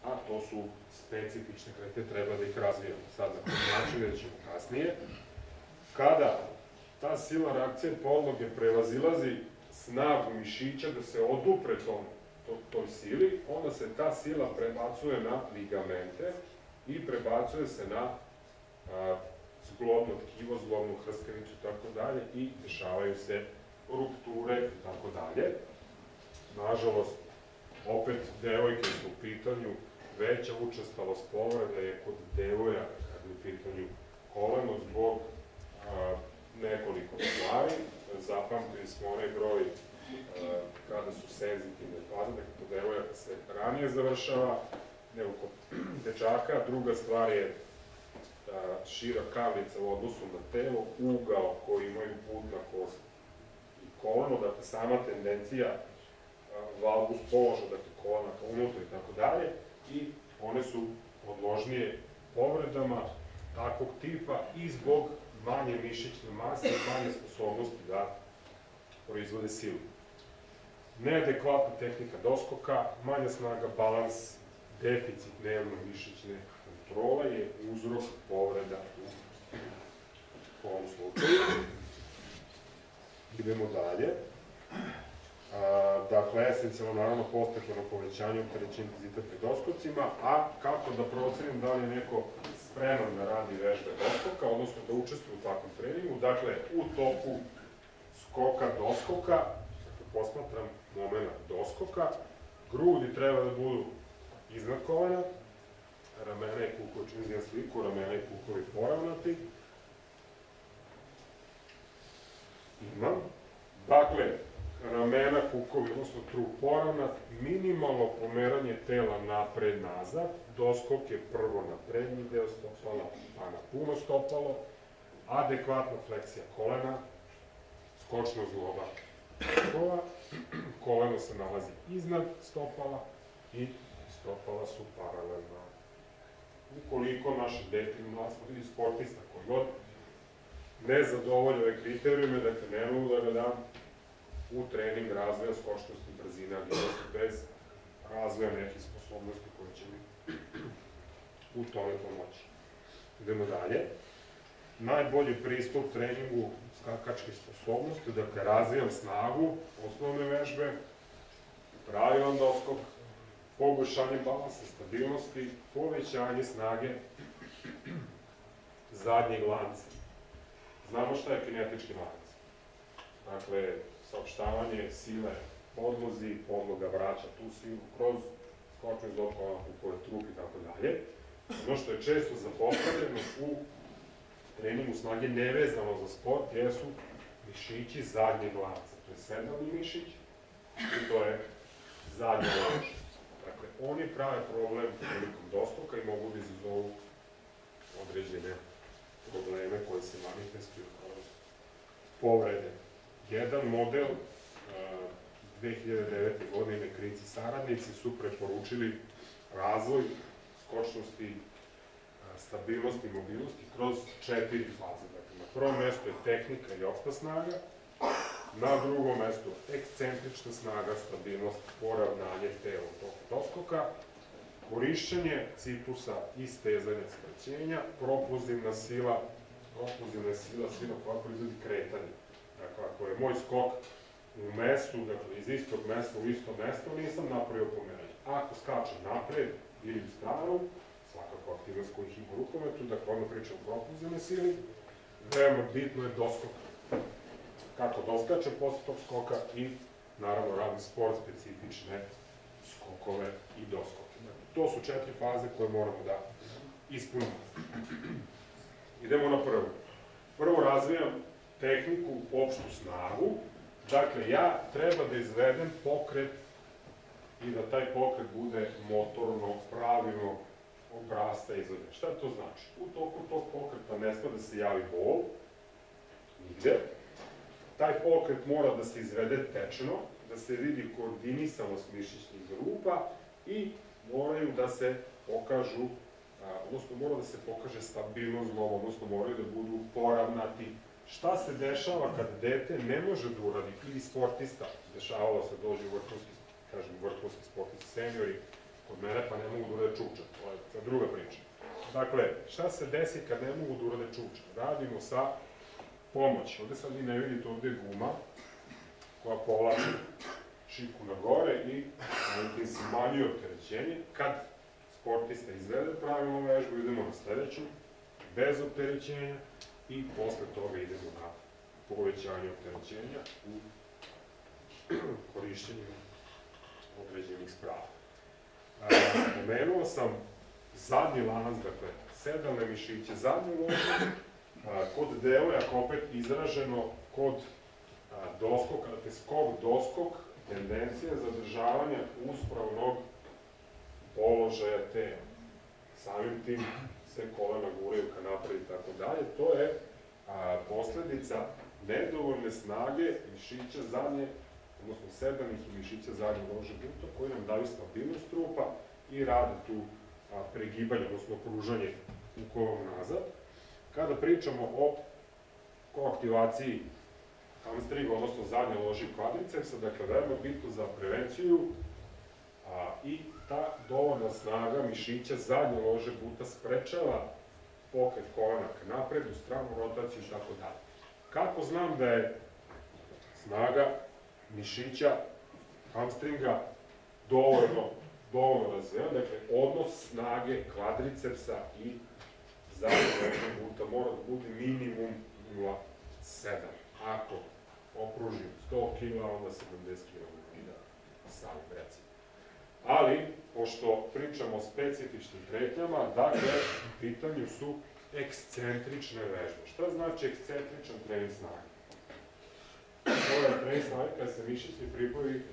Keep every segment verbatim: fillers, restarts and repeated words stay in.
a to su specifične krete, treba da ih razvijamo. Sad, na koji način, vidjet ćemo kasnije. Kada ta sila reakcije podloge prevazilazi snagu mišića da se odupre tom, to, toj sili, onda se ta sila prebacuje na ligamente i prebacuje se na a, zglobno tkivo, zglobnu hrskanicu i tako dalje i dešavaju se rupture i tako dalje. Nažalost, opet devojke su u pitanju, veća učestalost povreda je kod devojaka kad je u pitanju koleno zbog a, nekoliko stvari. Zapamtili smo onaj broj a, kada su senzitivne faze, dakle kod devojaka se ranije završava nego kod dečaka. Druga stvar je a, šira kavlica u odnosu na telo, ugao koji imaju put na kost i koleno, dakle sama tendencija valgus položa, dakle kolena ka unutra i tako dalje, i one su podložnije povredama takvog tipa i zbog manje mišićne mase i manje sposobnosti da proizvode silu. Neadekvatna tehnika doskoka, manja snaga, balans, deficit dnevno mišićne kontrole je uzrok povreda u ovom slučaju. Idemo dalje. Dakle, esencijalno, naravno, postepeno povećanje opterećenja intenziteta pri doskocima, a kako da procenim da li je neko spreman da radi vežbe doskoka, odnosno da učestvuje u takvom treningu. Dakle, u toku skoka doskoka, dakle, posmatram moment doskoka, grudi treba da budu iznad kolena, ramena i kukovi, čini izgledam sliku, ramena i kukovi poravnati. Imam. Dakle, ramena, kukovi, odnosno trup poravnat, minimalno pomeranje tela napred-nazad, doskok je prvo na prednji deo stopala, pa na puno stopalo, adekvatna fleksija kolena, skočna zgloba stopala, koleno se nalazi iznad stopala i stopala su paralelna. Ukoliko naše dete ili mlad ili sportista koji god ne zadovolja ove kriterijume, dakle ne mogu da ga dam u trening razvoja skočnosti, brzine, agilnosti, bez razvoja nekih sposobnosti koje će mi u tome pomoći. Idemo dalje. Najbolji pristup treningu skakačke sposobnosti, dakle razvijam snagu, osnovne vežbe, pravilan doskok, poboljšanje balansa, stabilnosti, povećanje snage zadnjeg lanca. Znamo šta je kinetički lanac. Dakle, saopštavanje sile podlozi, podloga vraća tu silu kroz skočnu iz kolena, kukove, trup i tako dalje. Ono što je često zapostavljeno u treningu snage nevezano za sport jesu mišići zadnjeg lanca. To je sedalni mišić i to je zadnja lanča. Dakle, oni prave problem prilikom doskoka i mogu da izazovu određene probleme koje se manifestuju kroz povrede. Jedan model dve hiljade devete. godine Krici saradnici su preporučili razvoj skočnosti, stabilnosti i mobilnosti kroz četiri faze. Dakle, na prvom mestu je tehnika i opšta snaga, na drugom mestu ekscentrična snaga, stabilnost, poravnanje tela u toku doskoka, korišćenje ciklusa i stezanja skraćenja, propulzivna sila, propulzivna je sila, sila koja proizvodi kretanje. Dakle, ako je moj skok u mestu, dakle, iz istog mesta u isto mesto, nisam napravio pomeranje. Ako skačem napred ili u stranu, svakako aktivnost kojih ima u rukometu, dakle, onda pričam o propulzivnoj sili, veoma bitno je doskok. Kako doskačem posle tog skoka i, naravno, radim sport specifične skokove i doskoke. To su četiri faze koje moramo da ispunimo. Idemo na prvu. Prvo razvijam tehniku, opštu snagu. Dakle, ja treba da izvedem pokret i da taj pokret bude motorno, pravilno obrasta izvedem. Šta to znači? U toku tog pokreta ne sme da se javi bol, nigde. Taj pokret mora da se izvede tečno, da se vidi koordinisanost mišićnih grupa i moraju da se pokažu, odnosno mora da se pokaže stabilnost zgloba, odnosno moraju da budu poravnati. Šta se dešava kad dete ne može da uradi, ili sportista, dešavalo se dođe vrhunski, kažem, vrhunski sportisti, seniori, kod mene pa ne mogu da urade čuča, to je druga priča. Dakle, šta se desi kad ne mogu da urade čuča? Radimo sa pomoći. Ovde sad vi ne vidite, ovde je guma koja povlači šiku na gore i tim se manje opterećenje. Kad sportista izvede pravilnu vežbu, idemo na sledeću, bez opterećenja i posle toga idemo na povećanje opterećenja u korišćenju određenih sprava. Spomenuo sam zadnji lanac, dakle, sedalne mišiće, zadnju ložu, kod devojaka opet izraženo kod doskoka, dakle, skok, doskok, tendencija zadržavanja uspravnog položaja tela. Samim tim se kolena guraju ka napred i tako dalje. To je posledica nedovoljne snage mišića zadnje, odnosno sedalnih i mišića zadnje lože buta, koji nam daju stabilnost trupa i rade tu pregibanje, odnosno pružanje ukovom nazad. Kada pričamo o koaktivaciji hamstringa, odnosno zadnje loži kvadricepsa, dakle, veoma bitno za prevenciju i ta dovoljna snaga mišića zadnje lože buta sprečava pokret kolena ka napred, u stranu rotaciju i tako dalje. Kako znam da je snaga mišića hamstringa dovoljno, dovoljno razvijena? Dakle, odnos snage kvadricepsa i zadnje lože buta mora da bude minimum nula zarez sedam. Ako okružim sto kila, onda sedamdeset kila i da sami recimo. Ali, pošto pričamo o specifičnim kretnjama, dakle, u pitanju su ekscentrične vežbe. Šta znači ekscentričan trening snage? To je trening snage kada se mišićni pripoji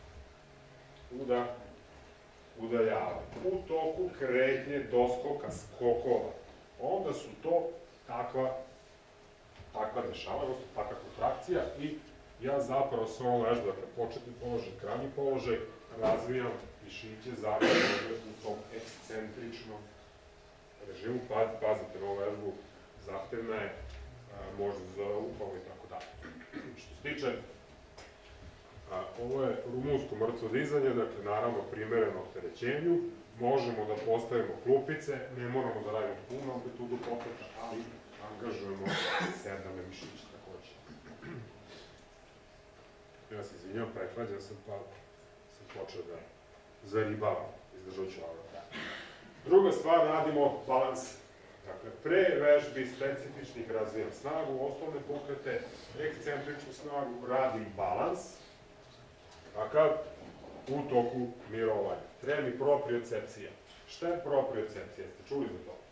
udaljavaju. U toku kretnje, doskoka, skokova. Onda su to takva takva dešava, odnosno takva kontrakcija i ja zapravo s ovom vežbom, dakle, početni položaj, krajnji položaj, razvijam mišiće zadnje lože u tom ekscentričnom režimu. Pazite, na ovu vežbu zahtevna je, možda za upalo i tako dalje. Što se tiče, ovo je rumunsko mrtvo dizanje, dakle, naravno, primereno opterećenju. Možemo da postavimo klupice, ne moramo da radimo punu amplitudu pokreta, ali angažujemo sedalne mišiće takođe. Ja se izvinjam, prehlađen sam, pa sam počeo da zaribavam, izdržat ću ovo. Druga stvar, radimo balans. Dakle, pre vežbi specifičnih razvijam snagu, osnovne pokrete, ekscentričnu snagu, radim balans, a kad u toku mirovanja. Treba mi propriocepcija. Šta je propriocepcija? Ste čuli za to?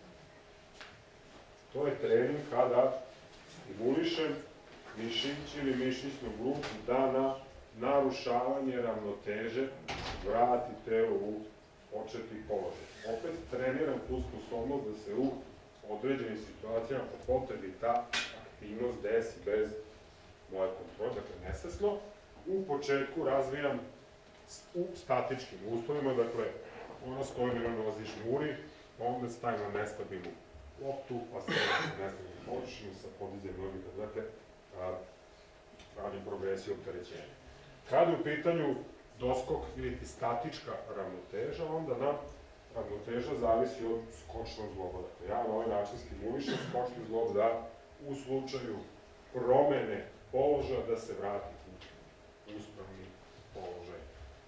To je trening kada stimulišem mišić ili mišićnu grupu da na narušavanje ravnoteže vrati telo u početni položaj. Opet treniram tu sposobnost da se u određenim situacijama po potrebi ta aktivnost desi bez moje kontrole, dakle nesvesno. U početku razvijam u statičkim uslovima, dakle ona stoji na nozi šmuri, onda stavim na nestabilnu loptu, pa stavim na nestabilnu površinu sa podizem nogi, dakle radim progresiju opterećenja. Kada je u pitanju doskok ili statička ravnoteža, onda nam ravnoteža zavisi od skočnog zgloba. Dakle, ja na ovaj način stimulišem skočni zglob da u slučaju promene položaja da se vrati u uspravni položaj.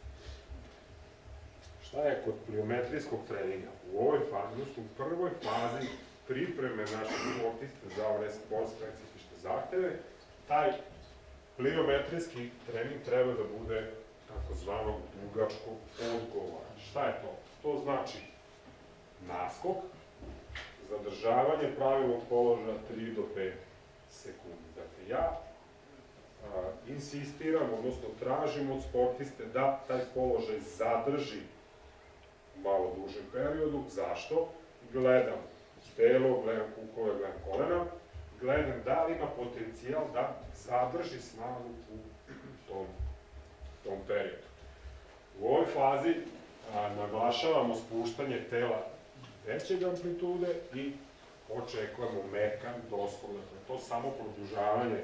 Šta je kod pliometrijskog treninga? U ovoj fazi, u prvoj fazi pripreme naših sportista za ove sport specifične zahteve, taj pliometrijski trening treba da bude takozvanog dugačkog odgovora. Šta je to? To znači naskok, zadržavanje pravilnog položaja tri do pet sekundi. Dakle, ja insistiram, odnosno tražim od sportiste da taj položaj zadrži u malo dužem periodu. Zašto? Gledam telo, gledam kukove, gledam kolena, gledam da li ima potencijal da zadrži snagu u tom periodu. U ovoj fazi naglašavamo spuštanje tela većeg amplitude i očekujemo mekan doskok. Dakle, to samo produžavanje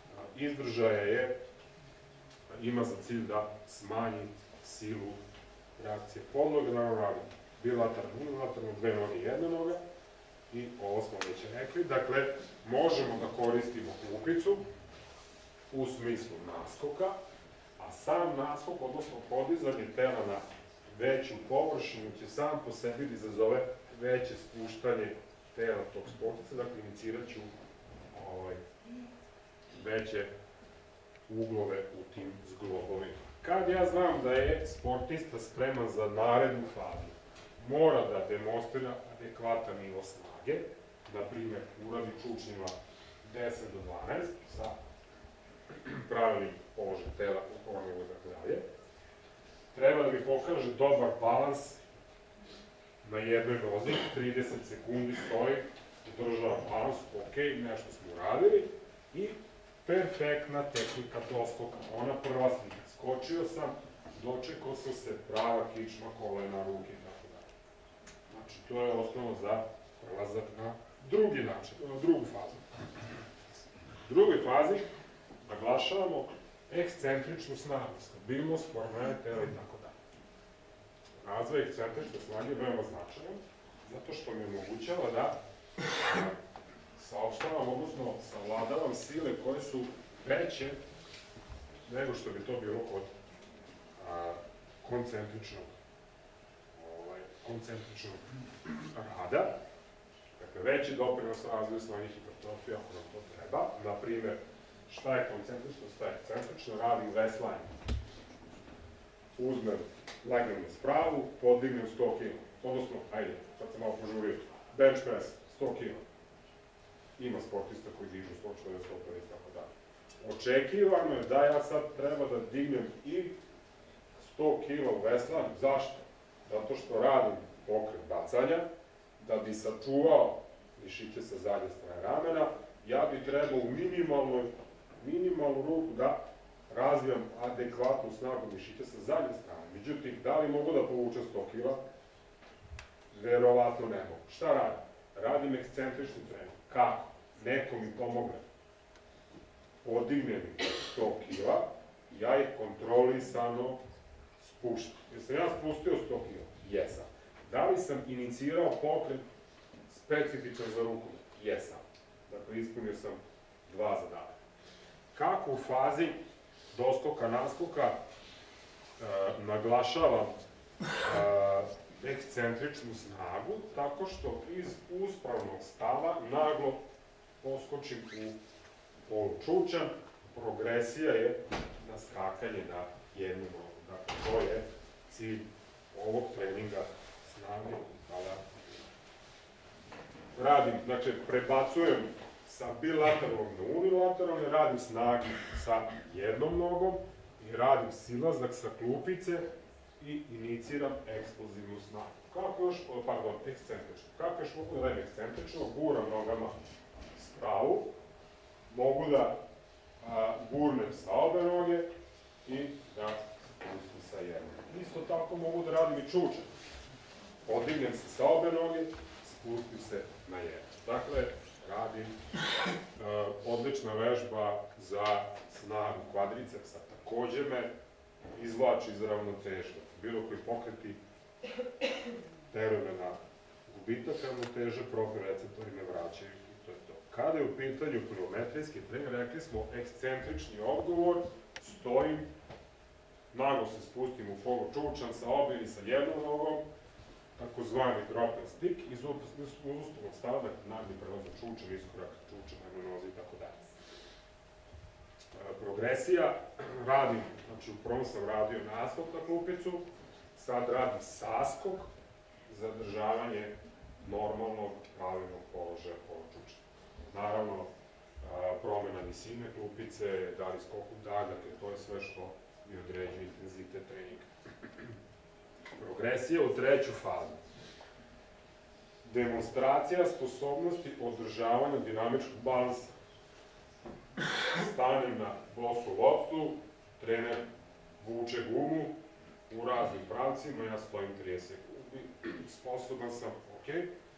izdržaja je, ima za cilj da smanji silu reakcije podloga, naravno radim bilateralno, unilateralno, dve noge i jedna noga. I ovo smo već rekli. Dakle, možemo da koristimo klupicu u smislu naskoka, a sam naskok, odnosno podizanje tela na veću površinu, će sam po sebi da izazove veće spuštanje tela tog sportista, dakle, inicirat ću ovaj, veće uglove u tim zglobovima. Kad ja znam da je sportista spreman za narednu fazu, mora da demonstrira adekvatan nivo snage, na primjer, uradi čučnjima deset do dvanaest sa pravilnim položajem tela u kornjevu i tako dalje. Treba da mi pokaže dobar balans na jednoj nozi, trideset sekundi stoji, održava balans, ok, nešto smo uradili, i perfektna tehnika doskoka, ona prva slika. Skočio sam, dočekao sam se, prava kičma, kolena, ruke i tako dalje. Znači, to je osnovno za prelazak na drugi način, na drugu fazu. U drugoj fazi naglašavamo ekscentričnu snagu, stabilnost, formanje tela i tako dalje. Razvoj ekscentrične snage je veoma značajan, zato što mi omogućava da saopštavam, odnosno savladavam sile koje su veće nego što bi to bilo kod koncentričnog koncentričnog rada. Dakle, veći doprinos razvoju smanjih hipertrofija, ako nam to treba. Naprimer, šta je koncentrično, šta je ekscentrično, radim veslanje. Uzmem, legnem na spravu, podignem sto kila. Odnosno, ajde, sad sam malo požurio, bench press, sto kila. Ima sportista koji dižu sto četrdeset, sto pedeset, tako dalje. Očekivano je da ja sad treba da dignem i sto kila u veslanju. Zašto? Zato što radim pokret bacanja, da bi sačuvao mišiće sa zadnje strane ramena, ja bi trebao u minimalnu ruku da razvijam adekvatnu snagu mišića sa zadnje strane. Međutim, da li mogu da povučem sto kila? Verovatno ne mogu. Šta radim? Radim ekscentrični trening. Kako? Neko mi pomogne. Podigne mi sto kila, ja ih kontrolisano spuštam. Jesam ja spustio sto kila? Jesam. Da li sam inicirao pokret specifičan za ruku? Jesam. Dakle, ispunio sam dva zadatka. Kako u fazi doskoka, naskoka naglašavam ekscentričnu snagu? Tako što iz uspravnog stava naglo poskočim u polučučan. Progresija je naskakanje na jednu nogu. Dakle, to je cilj ovog treninga snage kada radim, znači prebacujem sa bilateralnog na unilateralni, radim snagu sa jednom nogom i radim silazak sa klupice i iniciram eksplozivnu snagu. Kako još, pardon, ekscentrično. Kako još mogu da radim ekscentrično? Guram nogama spravu, mogu da gurnem sa obe noge i da spustim sa jednom. Isto tako mogu da radim i čučan. Podignem se sa obe noge, spustim se na jednu. Dakle, radim odlična vežba za snagu kvadricepsa. Takođe me izvlači iz ravnoteže. Bilo koji pokreti teruje me na gubitak ravnoteže, proprioreceptori me vraćaju i to je to. Kada je u pitanju pliometrijski trening, rekli smo ekscentrični odgovor, stojim, naglo se spustim u polučučan sa obe ili sa jednom nogom, takozvani drop and stick, iz ustavnog stava, dakle, nagli prelaz na čučan, iskorak čučan, na nozi i tako dalje. Progresija, radim, znači u prvom sam radio naskok na klupicu, sad radim saskok, zadržavanje normalnog, pravilnog položaja polučučana. Naravno, promena visine klupice, da li skok u dalj, dakle, to je sve što mi određuje intenzitet treninga. Progresija u treću fazu. Demonstracija sposobnosti održavanja dinamičkog balansa. Stanem na bosu loptu, trener vuče gumu u raznim pravcima, ja stojim trideset sekundi, sposoban sam, ok.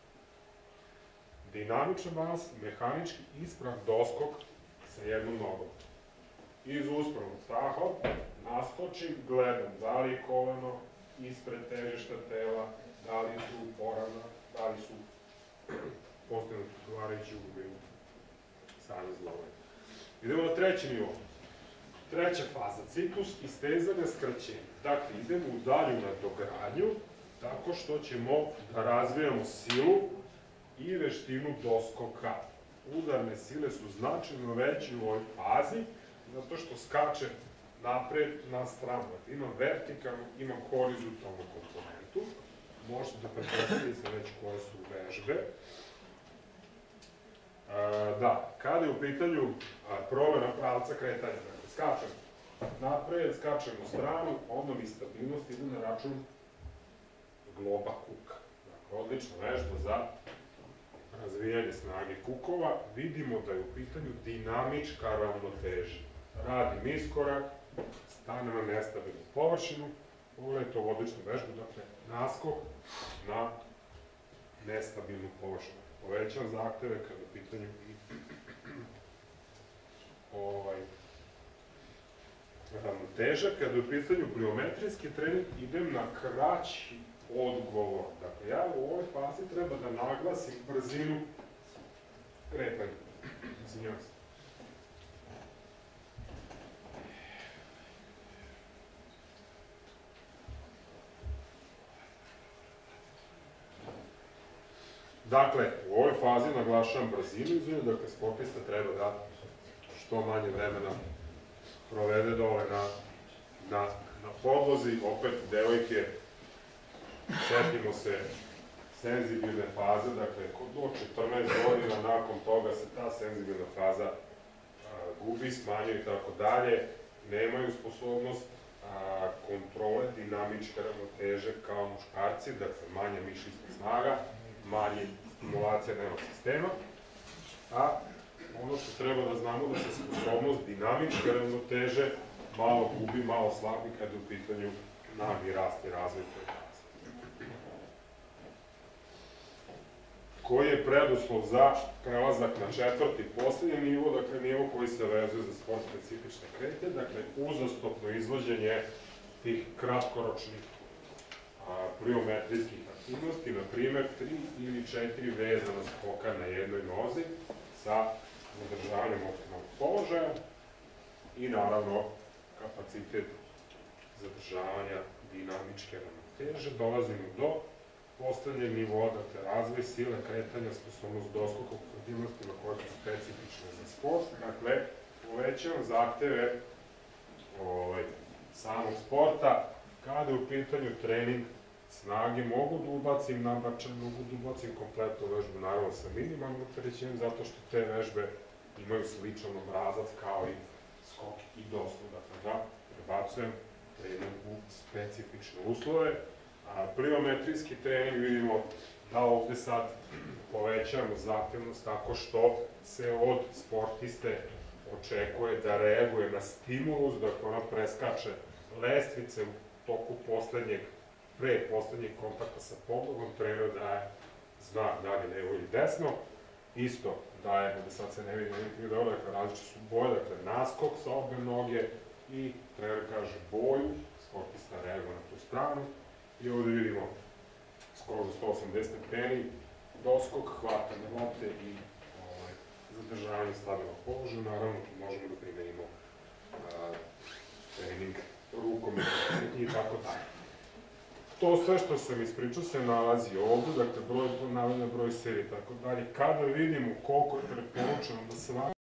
Dinamičan balans, mehanički isprav doskok sa jednom nogom. Iz uspravnog staha naskočim, gledam da li je koleno ispred težišta tela, da li su poravna, da li su postignuti odgovarajući uglovi u sami zglobovima. Idemo na treći nivo. Treća faza, ciklus istezanja skraćenja. Dakle, idemo u dalju nadogradnju, tako što ćemo da razvijamo silu i veštinu doskoka. Udarne sile su značajno veće u ovoj fazi, zato što skače napred na stranu. Imam vertikalnu, imam horizontalnu komponentu. Možete da pretpostavite već koje su vežbe. Da, kada je u pitanju promena pravca kretanja, dakle, skačem napred, skačem u stranu, onda mi stabilnost ide na račun globa kuka. Dakle, odlična vežba za razvijanje snage kukova. Vidimo da je u pitanju dinamička ravnoteža. Radim iskorak, stanem na nestabilnu površinu, pogledajte ovu odličnu vežbu, dakle, naskok na nestabilnu površinu. Povećam zahteve kada je u pitanju i ravnoteža. Kada je u pitanju pliometrijski trening, idem na kraći odgovor. Dakle, ja u ovoj fazi treba da naglasim brzinu kretanja. Izvinjavam se. Dakle, u ovoj fazi naglašavam brzinu izvinjavam, dakle, sportista treba da što manje vremena provede dole na podlozi. Opet, devojke, setimo se senzibilne faze, dakle, do četrnaest godina nakon toga se ta senzibilna faza gubi, smanjuje i tako dalje, nemaju sposobnost kontrole dinamičke ravnoteže kao muškarci, dakle, manja mišićna snaga, manje stimulacija nervnog sistema, a ono što treba da znamo da se sposobnost dinamičke ravnoteže malo gubi, malo slabi kada je u pitanju nagi rast i razvoj toj faze. Koji je preduslov za prelazak na četvrti, poslednji nivo, dakle nivo koji se vezuje za sport specifične krete, dakle uzastopno izvođenje tih kratkoročnih pliometrijskih aktivnosti, na primer tri ili četiri vezana skoka na jednoj nozi sa zadržavanjem optimalnog položaja i naravno kapacitet zadržavanja dinamičke ravnoteže. Dolazimo do poslednjeg nivoa, dakle razvoj sile, kretanja, sposobnost doskoka u aktivnostima koje su specifične za sport. Dakle, povećavam zahteve samog sporta. Kada je u pitanju trening snage, mogu da ubacim nabačaj, mogu da ubacim kompletnu vežbu, naravno sa minimalnim opterećenjem, zato što te vežbe imaju sličan obrazac kao i skok i doslov. Dakle, da prebacujem trening u specifične uslove. Pliometrijski trening vidimo da ovde sad povećamo zahtevnost tako što se od sportiste očekuje da reaguje na stimulus, dakle ona preskače lestvice u toku poslednjeg, pre poslednjeg kontakta sa podlogom, trener daje znak da li levo ili desno, isto daje, da sad se ne vidi, ne vidi dobro, dakle različite su boje, dakle naskok sa obe noge i trener kaže boju, sportista reaguje na tu stranu i ovde vidimo skoro za sto osamdeset stepeni, doskok, hvatanje lopte i zadržavanje stabilnog položaja, naravno tu možemo da primenimo trening rukom i tako dalje. To sve što sam ispričao se nalazi ovde, dakle broj ponavljanja, broj serije i tako dalje. Kada vidimo koliko je preporučeno da svaki